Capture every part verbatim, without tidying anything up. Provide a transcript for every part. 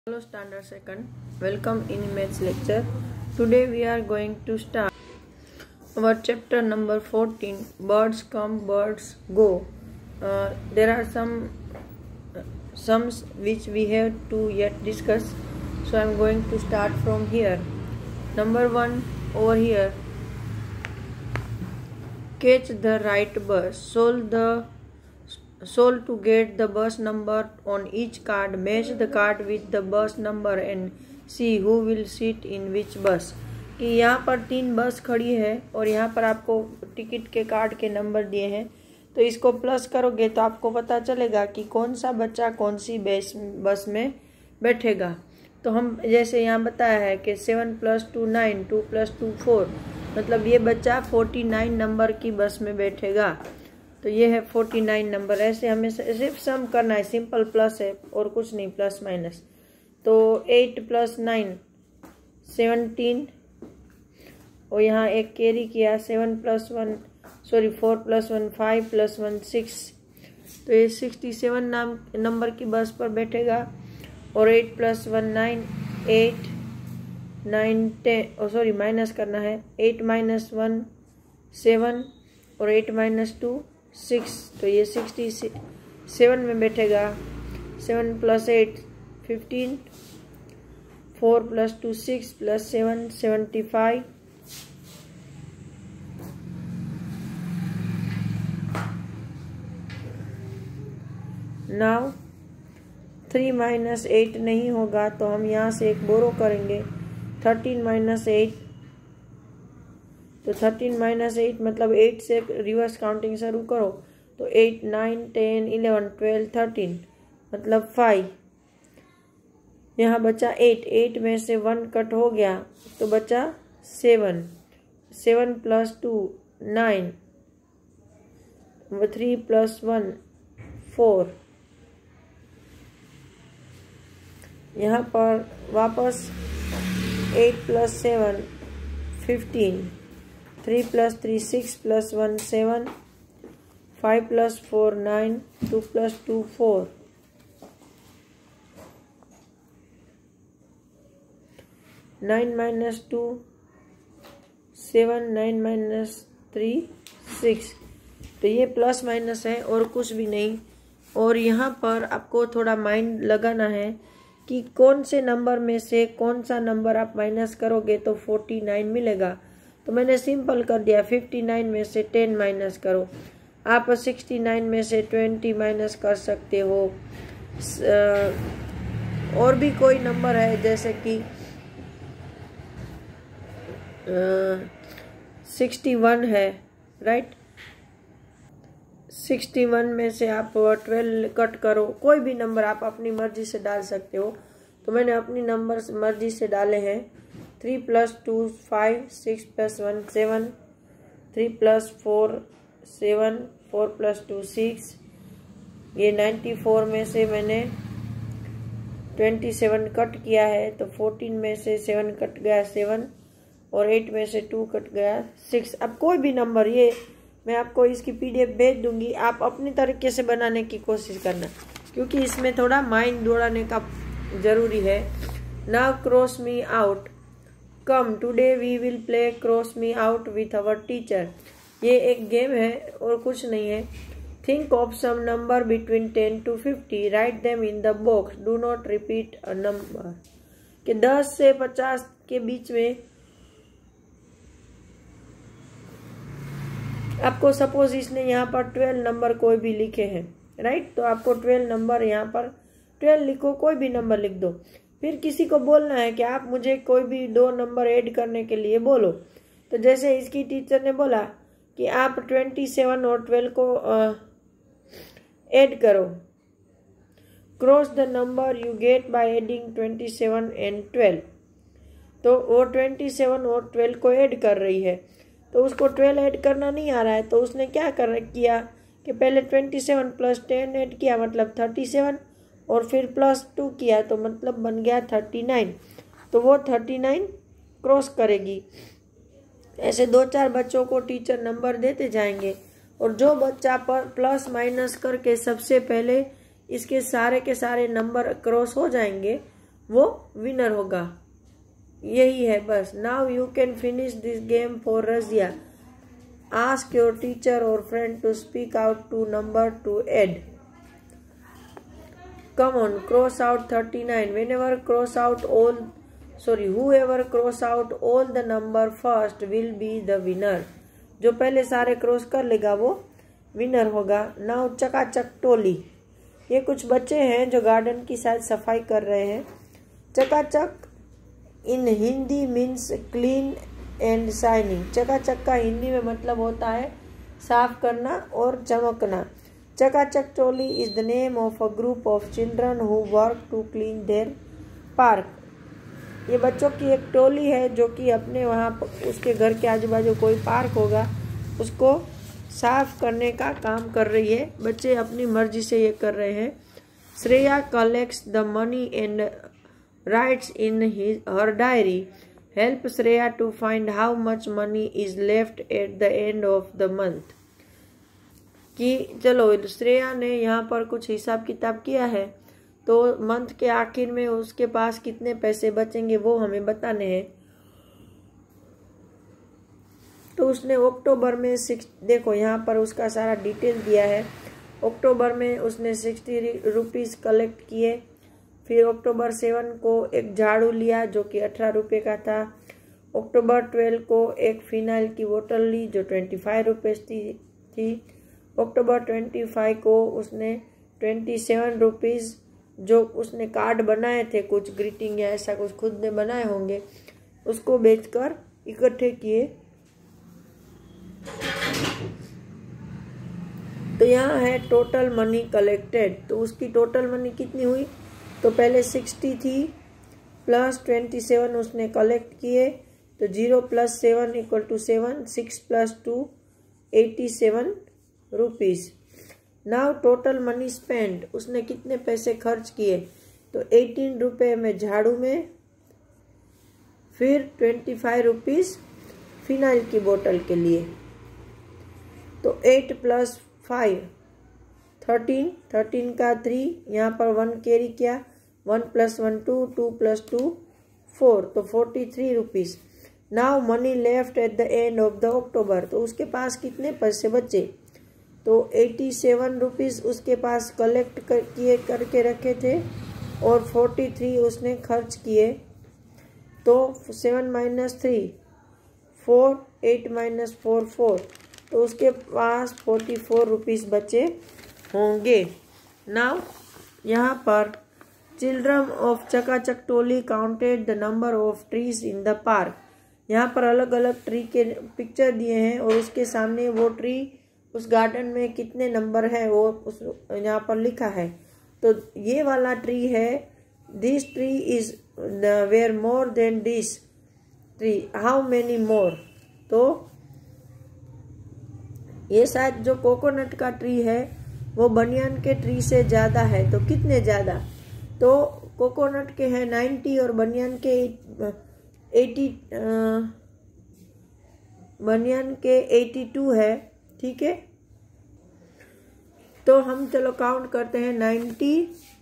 Hello Standard Second, welcome in Maths lecture. Today we are going to start our chapter number fourteen, birds come, birds go. Uh, there are some uh, sums which we have to yet discuss, so I am going to start from here. Number one over here, catch the right bus, solve the Solve to get the bus number on each card, match the card with the bus number and see who will sit in which bus. कि यहाँ पर तीन बस खड़ी है और यहाँ पर आपको टिकट के कार्ड के नंबर दिए हैं, तो इसको प्लस करोगे तो आपको पता चलेगा कि कौन सा बच्चा कौन सी बस बस में बैठेगा. तो हम जैसे यहाँ बताया है कि seven plus two nine, two plus two four, मतलब ये बच्चा फोर्टी नाइन नंबर की बस में बैठेगा. तो ये है फोर्टी नाइन नंबर. ऐसे हमें सिर्फ सम करना है, सिंपल प्लस है और कुछ नहीं, प्लस माइनस. तो एट प्लस नाइन सेवनटीन, और यहाँ एक कैरी किया, seven plus one sorry four plus one five plus one six, तो ये सिक्सटी सेवन नाम नंबर की बस पर बैठेगा. और eight plus one nine, eight nine ten, और सॉरी माइनस करना है, एट माइनस वन सेवन और एट माइनस टू सिक्स, तो ये सिक्सटी सेवन में बैठेगा. Seven plus eight fifteen, four plus two six plus seven seventy five, now three minus eight नहीं होगा तो हम यहाँ से एक बोरो करेंगे. थर्टीन माइनस एट, तो थर्टीन माइनस एट मतलब एट से रिवर्स काउंटिंग शुरू करो, तो eight nine ten eleven twelve thirteen मतलब फाइव. यहाँ बचा एट, एट में से वन कट हो गया तो बचा seven. Seven plus two nine, three plus one four. यहाँ पर वापस eight plus seven fifteen, three plus three six plus one seven, five plus four nine, two plus two four, nine minus two seven, nine minus three six. तो ये plus minus है और कुछ भी नहीं. और यहाँ पर आपको थोड़ा माइंड लगाना है कि कौन से नंबर में से कौन सा नंबर आप माइनस करोगे तो फोर्टी नाइन मिलेगा. तो मैंने सिंपल कर दिया, फिफ्टी नाइन में से टेन माइनस करो. आप सिक्सटी नाइन में से ट्वेंटी माइनस कर सकते हो. और भी कोई नंबर है जैसे कि सिक्सटी वन है, राइट. सिक्सटी वन में से आप ट्वेल्व कट करो. कोई भी नंबर आप अपनी मर्जी से डाल सकते हो. तो मैंने अपनी नंबर मर्जी से डाले हैं. Three plus two five, six plus one seven, three plus four seven, four plus two six. ये नाइन्टी फोर में से मैंने ट्वेंटी सेवन कट किया है, तो फोर्टीन में से सेवन कट गया सेवन, और एट में से टू कट गया सिक्स. अब कोई भी नंबर, ये मैं आपको इसकी पीडीएफ भेज दूंगी, आप अपनी तरीके से बनाने की कोशिश करना, क्योंकि इसमें थोड़ा माइंड दौड़ाने का जरूरी है. Now cross me out, come today we will play cross me out with our teacher. ये एक गेम है और कुछ नहीं है. Think of some number between ten to fifty, write them in the box, do not repeat a number. कि दस से पचास के बीच में आपको सपोज इसने यहाँ पर ट्वेल्व नंबर कोई भी लिखे हैं, राइट. तो आपको ट्वेल्व नंबर यहाँ पर ट्वेल्व लिखो, कोई भी नंबर लिख दो. फिर किसी को बोलना है कि आप मुझे कोई भी दो नंबर ऐड करने के लिए बोलो. तो जैसे इसकी टीचर ने बोला कि आप ट्वेंटी सेवन और ट्वेल्व को ऐड करो. Cross the number you get by adding twenty seven and twelve. तो वो ट्वेंटी सेवन और ट्वेल्व को ऐड कर रही है, तो उसको ट्वेल्व ऐड करना नहीं आ रहा है, तो उसने क्या कर किया कि पहले twenty seven plus ten add किया मतलब थर्टी सेवन, और फिर प्लस टू किया तो मतलब बन गया थर्टी नाइन. तो वो थर्टी नाइन क्रॉस करेगी. ऐसे दो चार बच्चों को टीचर नंबर देते जाएंगे, और जो बच्चा पर प्लस माइनस करके सबसे पहले इसके सारे के सारे नंबर क्रॉस हो जाएंगे, वो विनर होगा। यही है बस। Now you can finish this game for Razia. Ask your teacher और friend to speak out two number to add. Come on, cross out thirty-nine. Whenever cross out all, sorry, whoever cross out all the number first will be the winner. जो पहले सारे cross कर लेगा वो winner होगा। Now चकाचक टोली। ये कुछ बच्चे हैं जो गार्डन की शायद सफाई कर रहे हैं। चकाचक in Hindi means clean and shining. चकाचक का हिंदी में मतलब होता है साफ करना और चमकना। Chakachak Toli is the name of a group of children who work to clean their park. ये बच्चों की एक टोली है जो कि अपने वहाँ उसके घर के आजू बाजू कोई पार्क होगा उसको साफ करने का काम कर रही है। बच्चे अपनी मर्जी से ये कर रहे हैं। Shreya collects the money and writes in his her diary. Help Shreya to find how much money is left at the end of the month. कि चलो श्रेया ने यहाँ पर कुछ हिसाब किताब किया है तो मंथ के आखिर में उसके पास कितने पैसे बचेंगे वो हमें बताने हैं। तो उसने अक्टूबर में सिक्स देखो यहाँ पर उसका सारा डिटेल दिया है। अक्टूबर में उसने सिक्सटी रुपीज़ कलेक्ट किए। फिर अक्टूबर सेवन को एक झाड़ू लिया जो कि अठारह रुपये का था। अक्टूबर ट्वेल्व को एक फिनाइल की बोतल ली जो ट्वेंटी फाइव रुपीज़ थी। अक्टूबर ट्वेंटी फाइव को उसने ट्वेंटी सेवन रुपीज़ जो उसने कार्ड बनाए थे कुछ ग्रीटिंग या ऐसा कुछ खुद ने बनाए होंगे उसको बेचकर इकट्ठे किए। तो यहाँ है टोटल मनी कलेक्टेड। तो उसकी टोटल मनी कितनी हुई? तो पहले सिक्सटी थी प्लस ट्वेंटी सेवन उसने कलेक्ट किए तो zero plus seven equal to seven. Six plus two eighty seven rupees. Now total money spend उसने कितने पैसे खर्च किए? तो एटीन रुपये में झाड़ू में, फिर ट्वेंटी फाइव रुपीज़ फिनाइल की बोतल के लिए। तो eight plus five thirteen, thirteen का थ्री यहाँ पर वन कैरी किया। One plus one two, two plus two four, तो forty three rupees. Now money left at the end of the October. तो उसके पास कितने पैसे बचे? तो एटी सेवन रुपीज़ उसके पास कलेक्ट कर किए करके रखे थे और फोर्टी थ्री उसने खर्च किए। तो seven minus three four, eight minus four four, तो उसके पास फोर्टी फोर रुपीज़ बचे होंगे। नाउ यहाँ पर children of Chakachak Toli counted the number of trees in the park. यहाँ पर अलग अलग ट्री के पिक्चर दिए हैं और उसके सामने वो ट्री उस गार्डन में कितने नंबर है वो उस यहाँ पर लिखा है। तो ये वाला ट्री है this tree is where more than this tree, how many more. तो ये शायद जो कोकोनट का ट्री है वो बनियान के ट्री से ज़्यादा है। तो कितने ज़्यादा? तो कोकोनट के हैं नाइन्टी और बनियान के एटी, बनियान के एटी टू है। ठीक है, तो हम चलो काउंट करते हैं। Ninety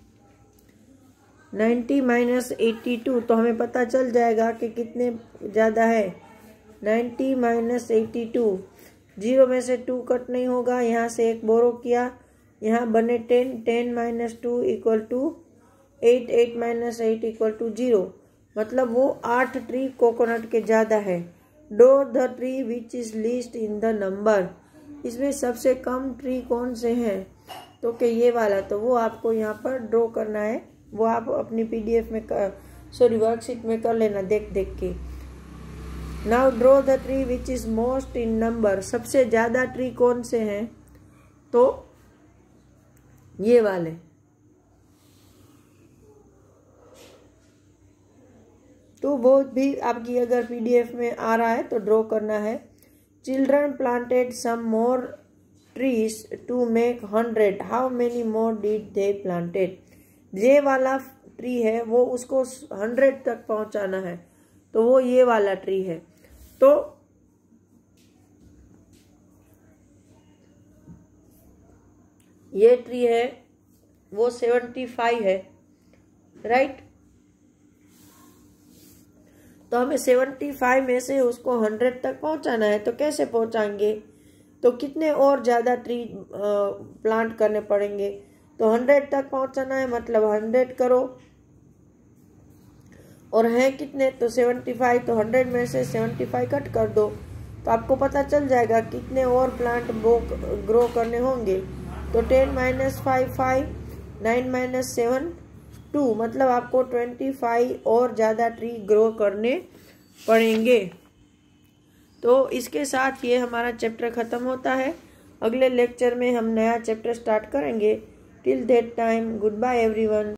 ninety minus eighty two, तो हमें पता चल जाएगा कि कितने ज़्यादा है। Ninety minus eighty two, zero में से टू कट नहीं होगा, यहाँ से एक बोरो किया, यहाँ बने ten. Ten minus two equal to eight, eight minus eight equal to zero. मतलब वो आठ ट्री कोकोनट के ज़्यादा है। Draw the tree which is least in the number. इसमें सबसे कम ट्री कौन से हैं? तो कि ये वाला। तो वो आपको यहाँ पर ड्रॉ करना है। वो आप अपनी पीडीएफ में कर सॉरी वर्कशीट में कर लेना देख देख के। Now draw the tree which is most in number. सबसे ज़्यादा ट्री कौन से हैं? तो ये वाले। तो वो भी आपकी अगर पीडीएफ में आ रहा है तो ड्रॉ करना है। Children planted some more trees to make hundred, how many more did they planted. ये वाला ट्री है वो उसको हंड्रेड तक पहुंचाना है, तो वो ये वाला ट्री है। तो ये ट्री है वो सेवेंटी फाइव है, राइट। तो हमें सेवेंटी फाइव में से उसको हंड्रेड तक पहुंचाना है। तो कैसे पहुंचाएंगे? तो कितने और ज़्यादा ट्री प्लांट करने पड़ेंगे? तो हंड्रेड तक पहुंचाना है, मतलब हंड्रेड करो, और हैं कितने? तो सेवेंटी फाइव। तो हंड्रेड में से सेवेंटी फाइव कट कर दो, तो आपको पता चल जाएगा कितने और प्लांट ग्रो करने होंगे। तो ten minus five five, nine minus seven two, मतलब आपको ट्वेंटी फाइव और ज़्यादा ट्री ग्रो करने पड़ेंगे। तो इसके साथ ये हमारा चैप्टर ख़त्म होता है। अगले लेक्चर में हम नया चैप्टर स्टार्ट करेंगे। Till that time, good bye everyone.